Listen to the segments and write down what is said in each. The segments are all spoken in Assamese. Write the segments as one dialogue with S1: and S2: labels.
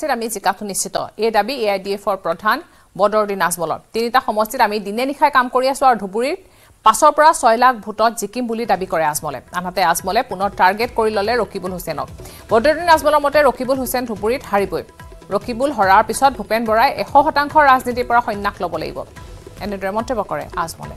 S1: আমি জিকাটো নিশ্চিত এই দাবী এআইডিএফৰ প্ৰধান বদৰুদ্দিন আজমলৰ তিনিটা সমষ্টিত আমি দিনে নিশাই কাম কৰি আছো আৰু ধুবুৰীত 5 পৰা 6 লাখ ভোটত জিকিম বুলি দাবী কৰে আজমলে আনহাতে আজমলে পুনৰ টাৰ্গেট কৰি ললে ৰকিবুল হুছেইনক বদৰুদ্দিন আজমলৰ মতে ৰকিবুল হুছেইন ধুবুৰীত হাৰিবই ৰকিবুল হৰাৰ পিছত ভূপেন বৰাই 100% ৰাজনীতিৰ পৰা সন্যাস ল'ব লাগিব এনেদৰে মন্তব্য কৰে আজমলে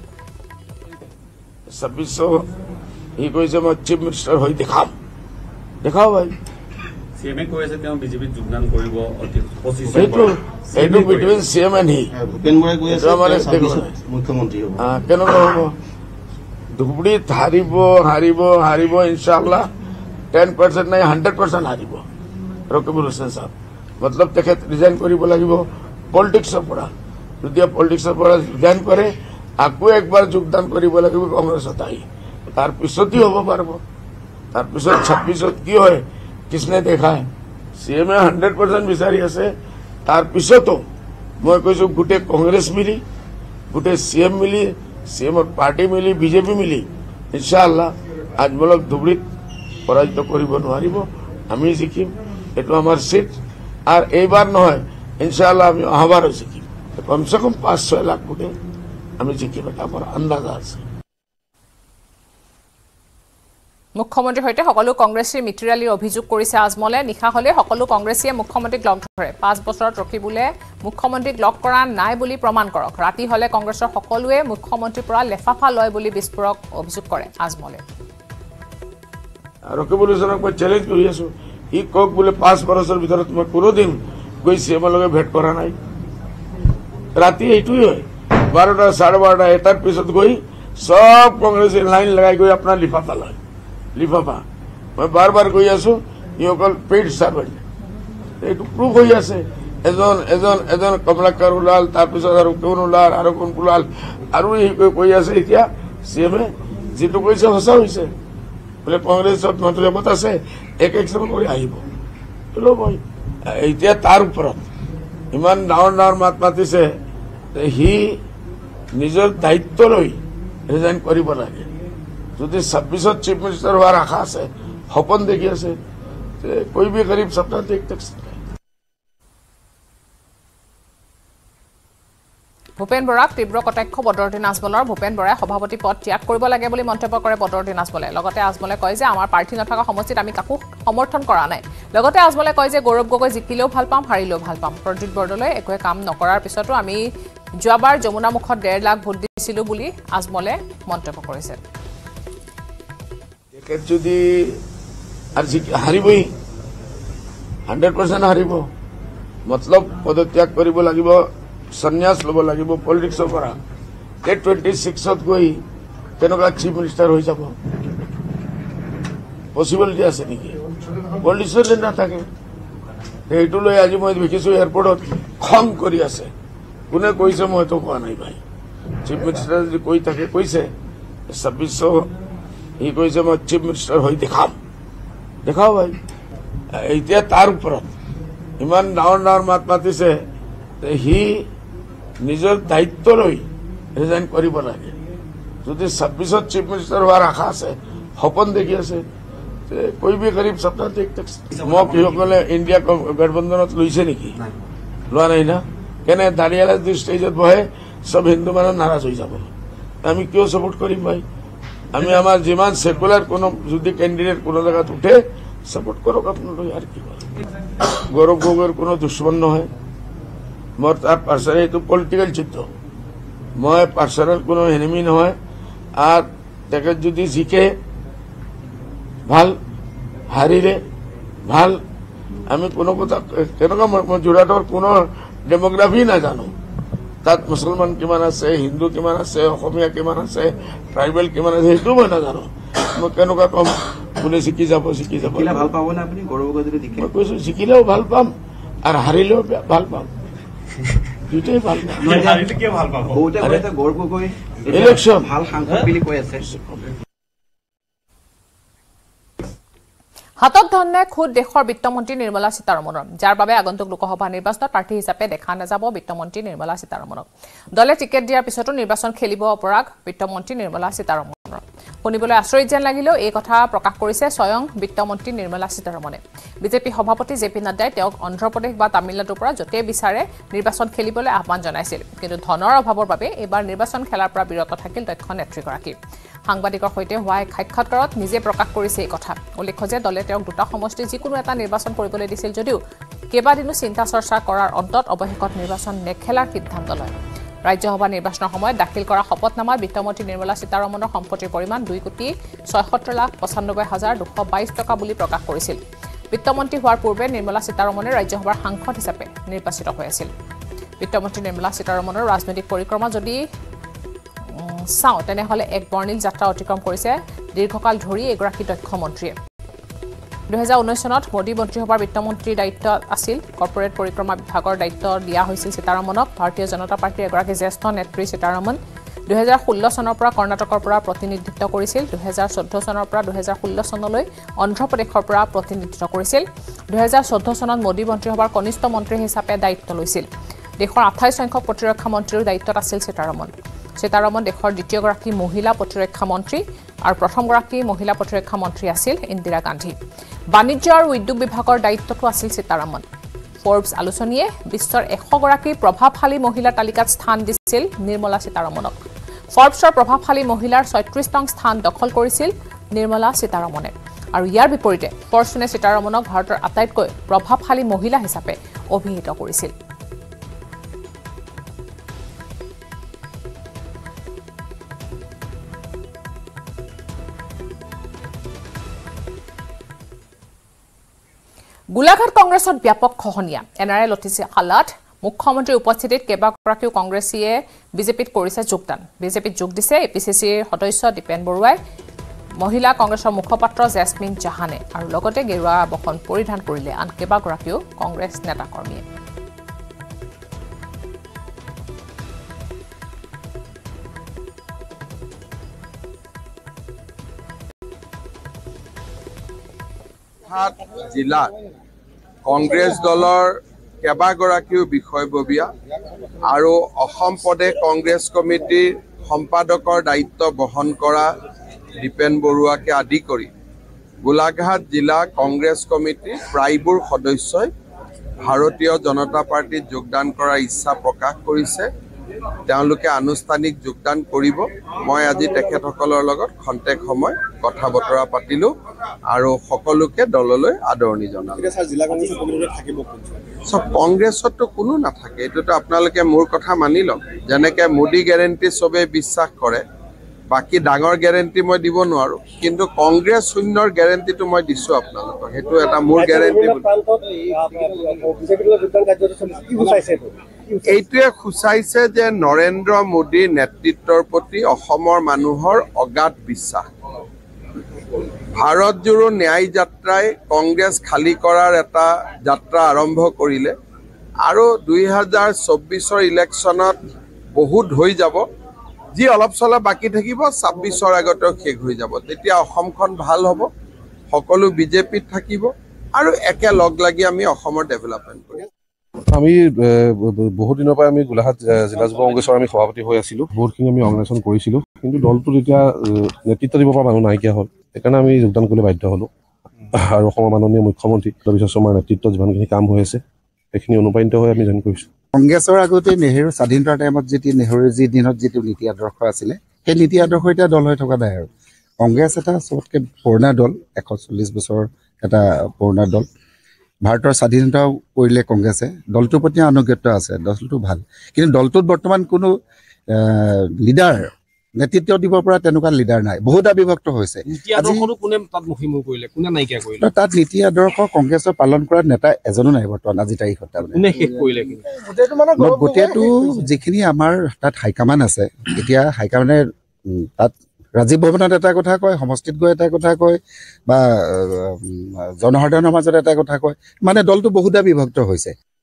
S2: 2600 ই কৈছে মই চিফ মিনিষ্টাৰ হৈ দেখাও ভাই
S3: সিএমএ কৈছে তেওঁ বিজেপিত যোগদান কৰিব অতি 25
S2: এইটো between CM and he
S4: Bhupen বৰাই কৈছে মুখ্যমন্ত্ৰী হ'ব
S2: কেনেকুৱা হ'ব ধুবুৰীত হাৰিব ইনশাআল্লাহ 10% নাই 100% হাৰিব ৰকিবুল হুছেইন সাহেব মতলব তেখেত ৰিজাইন কৰিব লাগিব পলিটিক্সৰ পৰা যদি পলিটিক্সৰ পৰা ৰিজাইন কৰে আকৌ একবাৰ যোগদান কৰিব লাগিব কংগ্ৰেছত আহি তাৰ পিছতই হ'ব পাৰিব তাৰ পিছত 26ত কি হয় কিসনে দেখা সিএমএ 100% বিচাৰি আছে তাৰ পিছতো মই কৈছো গুটে কংগ্ৰেছ মিলি গুটে সিএম মিলি সিএমৰ পাৰ্টি মিলি বিজেপি মিলি ইনশাআল্লাহ আজমলক ধুবুৰীত পৰাজিত কৰিব নোৱাৰিব আমি জিকিম এটো আমাৰ সিট আর এইবাৰ নহয় ইনশাআল্লাহ আমি অহাবাৰো জিকিম কমসে কম 5-6 লাখ ভোটে আমি জিকিম এটা আমাৰ আন্দাজ আছে
S1: মুখ্যমন্ত্ৰীৰ সৈতে সকলো কংগ্ৰেছী মিত্ৰালীৰ অভিযোগ কৰিছে আজমলে নিশা হলে সকলো কংগ্ৰেছীয়ে মুখ্যমন্ত্ৰীক লগ ধৰে 5 বছৰত ৰকিবুলে মুখ্যমন্ত্ৰীক লগ কৰা নাই বুলি প্ৰমাণ কৰক ৰাতি হলে কংগ্ৰেছৰ সকলোৱে মুখ্যমন্ত্ৰীৰ পৰা লেফাফা লয় বুলি বিস্ফোৰক অভিযোগ কৰে আজমলে
S2: ৰকিবুল হুছেইনক মই চ্যালেঞ্জ কৰি আছো ই কক বোলে 5 বছৰৰ ভিতৰত মই কোনোদিন গৈ সিএমলকে ভেট কৰা নাই ৰাতি এইটোই হয় 12টা 12:30 এটাৰ পিছত গৈ সব কংগ্ৰেছী লাইন লগাই গৈ আপোনাৰ লিফাফা লয় লিফাফা মই বাৰ গৈ আছো ই অকল পেইড সাৰ্ভেন্ট এইটো প্ৰুফ হৈ আছে এজন কমলাকৰ ওলাল তাৰপিছত আৰু কোন ওলাল আৰু কোন ওলাল আৰু কৈ আছে এতিয়া সিএমএ যেটো কৈছে সঁচা হৈছে বোলে কংগ্ৰেছত মতলবত আছে এক কৰি আহিব চলো মই এতিয়া তাৰ ওপৰত ইমান ডাঙৰ মাত মাতিছে হি নিজৰ দায়িত্ব লৈ ৰিজাইন কৰিব লাগে যদি 26ত চিফ মিনিষ্টাৰ হোৱাৰ আশা আছে সপোন দেখি আছে कोई भी गरीब सपना देख सकता है
S1: ভূপেন বৰাক তীব্ৰ কটাক্ষ বদৰুদ্দিন আজমলৰ ভূপেন বৰাই সভাপতি পদ ত্যাগ কৰিব লাগে বুলি মন্তব্য কৰে বদৰুদ্দিন আজমলে লগতে আজমলে কয় যে আমাৰ প্ৰাৰ্থী নথকা সমষ্টিত আমি কাকো সমৰ্থন কৰা নাই লগতে আজমলে কয় যে গৌৰৱ গগৈ জিকিলেও ভাল পাম হাৰিলেও ভাল পাম প্ৰজিত বৰদলৈ একোৱে কাম নকৰাৰ পিছতো আমি যোৱাবাৰ যমুনামুখত 1.5 লাখ ভোট দিছিলো বুলি আজমলে মন্তব্য কৰিছে
S2: যদি আর হারিবই 100% হারিব মতলব পদত্যাগ কৰিব লাগিব সন্ন্যাস লব লাগিব পলিটিক্সৰ পৰা 26ত গৈ কেনেকুৱা চিফ মিনিষ্টাৰ হৈ যাব পসিবিলিটি আছে নেকি পলিটিক্সৰ নাথাকে এইটো লৈ আজি মই দেখিছো এয়াৰপোৰ্টত খং কৰি আছে কোনে কৈছে মইতো কোৱা নাই ভাই চিফ মিনিষ্টাৰ যদি কৈ থাকে কৈছে 2600 ই কৈছে মই চিফ মিনিষ্টাৰ হৈ দেখাও ভাই এতিয়া তাৰ ওপৰত ইমান ডাঙৰ মাত মাতিছে হি নিজৰ দায়িত্ব লৈ ৰিজাইন কৰিব লাগে যদি 26ত চিফ মিনিষ্টাৰ হোৱাৰ আশা আছে সপোন দেখি আছে कोई भी गरीब सपना देख सकता है মই কিসকলে ইণ্ডিয়া গঠবন্ধনত লৈছে নেকি লোৱা নাই না কেনে দাঁড়িয়ালা যদি ষ্টেজত বহে সব হিন্দু মানুহ নাৰাজ হৈ যাব আমি কিয় সাপোর্ট কৰিম ভাই আমি আমার যিমান সেকুলার কোন যদি ক্যান্ডিডেট কোন জায়গাত উঠে সাপোর্ট করক আপনারা আর কি গৌরব গগৈর কোন দুশ্মন নহয় মোর তার পার্সোনাল এই তো পলিটিক্যাল যুদ্ধ মই পার্সোনাল কোন এনিমি নহয় আর তাকে যদি জিকে ভাল হারিলে ভাল আমি কোনো কথা কেনেকুৱা যোৰহাটৰ কোনো ডেমোগ্ৰাফি নাজানো তাত মুছলমান কিমান আছে হিন্দু কিমান আছে অসমীয়া কিমান আছে ট্ৰাইবেল কিমান আছে সেইটো মই নাজানো মই কেনেকুৱা কম কোনে শিকি যাব
S4: ভাল পাব না আপুনি গৌৰৱ গগৈ যদি জিকে
S2: মই কৈছো শিকিলেও ভাল পাম আৰু হাৰিলেও ভাল পাম দুটাই ভাল পাম
S3: হাৰিলে কি ভাল পাব
S4: বহুতে কৈছে গৌৰৱ গগৈ
S2: ইলেকশ্যন
S4: ভাল সাংসদ বুলি কৈ আছে
S1: হাতত ধনে খুদ দেশৰ বিত্তমন্ত্ৰী নিৰ্মলা সীতাৰমণৰ যাৰ বাবে আগন্তুক লোকসভা নিৰ্বাচনত প্ৰাৰ্থী হিচাপে দেখা নাযাব বিত্তমন্ত্ৰী নিৰ্মলা সীতাৰমণক দলে টিকেট দিয়াৰ পিছতো নিৰ্বাচন খেলিব অপৰাগ বিত্তমন্ত্ৰী নিৰ্মলা সীতাৰমণ শুনিবলৈ আচৰিত যেন লাগিলেও এই কথা প্ৰকাশ কৰিছে স্বয়ং বিত্তমন্ত্ৰী নিৰ্মলা সীতাৰমণে বিজেপি সভাপতি জেপি নাড্ডাই তেওঁক অন্ধ্ৰপ্ৰদেশ বা তামিলনাডুৰ পৰা য'তেই বিচাৰে নিৰ্বাচন খেলিবলৈ আহ্বান জনাইছিল কিন্তু ধনৰ অভাৱৰ বাবে এইবাৰ নিৰ্বাচন খেলাৰ পৰা বিৰত থাকিল দক্ষ নেত্ৰীগৰাকী সাংবাদিকৰ সৈতে হোৱা এক সাক্ষাৎকাৰত নিজে প্ৰকাশ কৰিছে এই কথা উল্লেখ্য যে দলে তেওঁক দুটা সমষ্টি যিকোনো এটা নিৰ্বাচন কৰিবলৈ দিছিল যদিও কেইবাদিনো চিন্তা চৰ্চা কৰাৰ অন্তত অৱশেষত নিৰ্বাচন নেখেলাৰ সিদ্ধান্ত লয় ৰাজ্যসভা নিৰ্বাচনৰ সময়ত দাখিল কৰা শপতনামাত বিত্তমন্ত্ৰী নিৰ্মলা সীতাৰমণৰ সম্পত্তিৰ পৰিমাণ 2,76,95,222 টকা বুলি প্ৰকাশ কৰিছিল বিত্তমন্ত্ৰী হোৱাৰ পূৰ্বে নিৰ্মলা সীতাৰমণে ৰাজ্যসভাৰ সাংসদ হিচাপে নিৰ্বাচিত হৈ আছিল বিত্তমন্ত্ৰী নিৰ্মলা সীতাৰমণৰ ৰাজনৈতিক পৰিক্ৰমা যদি চাওঁ তেনেহ'লে এক বৰ্ণিল যাত্ৰা অতিক্ৰম কৰিছে দীৰ্ঘকাল ধৰি এগৰাকী দক্ষ মন্ত্ৰীয়ে 2019 চনত মোদী মন্ত্ৰীসভাৰ বিত্তমন্ত্ৰীৰ দায়িত্ব আছিল কৰ্পৰেট পৰিক্ৰমা বিভাগৰ দায়িত্ব দিয়া হৈছিল সীতাৰমণক ভাৰতীয় জনতা পাৰ্টীৰ এগৰাকী জ্যেষ্ঠ নেত্ৰী সীতাৰমণ 2016 চনৰ পৰা কৰ্ণাটকৰ পৰা প্ৰতিনিধিত্ব কৰিছিল 2014 চনৰ পৰা 2016 চনলৈ অন্ধ্ৰপ্ৰদেশৰ পৰা প্ৰতিনিধিত্ব কৰিছিল 2014 চনত মোদী মন্ত্ৰীসভাৰ কনিষ্ঠ মন্ত্ৰী হিচাপে দায়িত্ব লৈছিল দেশৰ 28 সংখ্যক প্ৰতিৰক্ষা মন্ত্ৰীৰ দায়িত্বত আছিল সীতাৰমণ দেশৰ দ্বিতীয়গৰাকী মহিলা প্ৰতিৰক্ষা মন্ত্ৰী আৰু প্ৰথমগৰাকী মহিলা প্ৰতিৰক্ষা মন্ত্ৰী আছিল ইন্দিৰা গান্ধী বাণিজ্য আৰু উদ্যোগ বিভাগৰ দায়িত্বটো আছিল সীতাৰমণ ফৰ্বছ আলোচনীয়ে বিশ্বৰ 100 গৰাকী প্ৰভাৱশালী মহিলাৰ তালিকাত স্থান দিছিল নিৰ্মলা সীতাৰমণক ফৰ্বছৰ প্ৰভাৱশালী মহিলাৰ 36 নং স্থান দখল কৰিছিল নিৰ্মলা সীতাৰমণে আৰু ইয়াৰ বিপৰীতে ফৰ্বছনে সীতাৰমণক ভাৰতৰ আটাইতকৈ প্ৰভাৱশালী মহিলা হিচাপে অভিহিত কৰিছিল গোলাঘাট কংগ্ৰেছত ব্যাপক খহনীয়া এনআৰএ লতিছে খালাত মুখ্যমন্ত্ৰীৰ উপস্থিতিত কেইবাগৰাকীও কংগ্ৰেছীয়ে বিজেপিত কৰিছে যোগদান বিজেপিত যোগ দিছে এপিচিচিৰ সদস্য দীপেন বৰুৱাই মহিলা কংগ্ৰেছৰ মুখপাত্ৰ জেছমিন জাহানে আৰু লগতে গেৰুৱা বসন পৰিধান কৰিলে আন কেইবাগৰাকীও কংগ্ৰেছ নেতাকৰ্মীয়ে
S5: জিলাত কংগ্ৰেছ দলৰ কেইবাগৰাকীও বিষয়ববীয়া আৰু অসম প্ৰদেশ কংগ্ৰেছ কমিটিৰ সম্পাদকৰ দায়িত্ব বহন কৰা দীপেন বৰুৱাকে আদি কৰি গোলাঘাট জিলা কংগ্ৰেছ কমিটিৰ প্ৰায়বোৰ সদস্যই ভাৰতীয় জনতা পাৰ্টিত যোগদান কৰাৰ ইচ্ছা প্ৰকাশ কৰিছে তেওঁলোকে আনুষ্ঠানিক যোগদান কৰিব মই আজি তেখেতসকলৰ লগত খন্তেক সময় কথা বতৰা পাতিলো আৰু সকলোকে দললৈ আদৰণি জনালো কংগ্ৰেছতো কোনো নাথাকে এইটোতো আপোনালোকে মোৰ কথা মানি লওক যেনেকে মোদী গেৰেণ্টি চবে বিশ্বাস কৰে বাকি ডাঙৰ গেৰেণ্টি মই দিব নোৱাৰো কিন্তু কংগ্ৰেছ শূন্যৰ গেৰেণ্টিটো মই দিছো আপোনালোকক সেইটো এটা মোৰ গেৰেণ্টি এইটোৱে সূচাইছে যে নৰেন্দ্ৰ মোদীৰ নেতৃত্বৰ প্ৰতি অসমৰ মানুহৰ অগাধ বিশ্বাস ভাৰত জোৰো ন্যায় যাত্ৰাই কংগ্ৰেছ খালী কৰাৰ এটা যাত্ৰা আৰম্ভ কৰিলে আৰু 2024 ইলেকশ্যনত বহুত হৈ যাব যি অলপ চলপ বাকি থাকিব 26ৰ আগতে শেষ হৈ যাব তেতিয়া অসমখন ভাল হ'ব সকলো বিজেপিত থাকিব আৰু একে লগ লাগি আমি অসমৰ ডেভেলপমেণ্ট কৰিম
S6: আমি বহুত দিনৰ পৰা আমি গোলাঘাট জিলা যুৱ কংগ্ৰেছৰ আমি সভাপতি হৈ আছিলো বহুতখিনি আমি অৰ্গেনাইজেশ্যন কৰিছিলো কিন্তু দলটোত এতিয়া নেতৃত্ব দিব পৰা মানুহ নাইকিয়া হ'ল সেইকাৰণে আমি যোগদান কৰিবলৈ বাধ্য হ'লো আৰু অসমৰ মাননীয় মুখ্যমন্ত্ৰী বিশ্ব শৰ্মাৰ নেতৃত্বত যিমানখিনি কাম হৈ আছে সেইখিনি অনুপ্ৰাণিত হৈ আমি জইন কৰিছোঁ
S7: কংগ্ৰেছৰ আগতে নেহেৰু স্বাধীনতাৰ টাইমত নেহেৰুৰ যি দিনত যিটো নীতি আদৰ্শ আছিলে সেই নীতি আদৰ্শ এতিয়া দল হৈ থকা নাই আৰু কংগ্ৰেছ এটা চবতকৈ পুৰণা দল 140 বছৰ এটা পুৰণা দল ভাৰতৰ স্বাধীনতাও কৰিলে কংগ্ৰেছে দলটোৰ প্ৰতি আনুগত্য আছে দলটো ভাল কিন্তু দলটোত বৰ্তমান কোনো লিডাৰ নেতৃত্ব দিব পৰা তেনেকুৱা লিডাৰ নাই বহুত বিভক্ত হৈছে তাত নীতি আদৰ্শ কংগ্ৰেছৰ পালন কৰা নেতা এজনো নাই বৰ্তমান আজি তাৰিখত গোটেইটো যিখিনি আমাৰ তাত হাইকামান আছে এতিয়া হাইকামানে তাত ৰাজীৱ ভৱনত এটা কথা কয় সমষ্টিত গৈ এটা কথা কয় বা জনসাধাৰণৰ মাজত এটা কথা কয় মানে দলটো বহুতা বিভক্ত হৈছে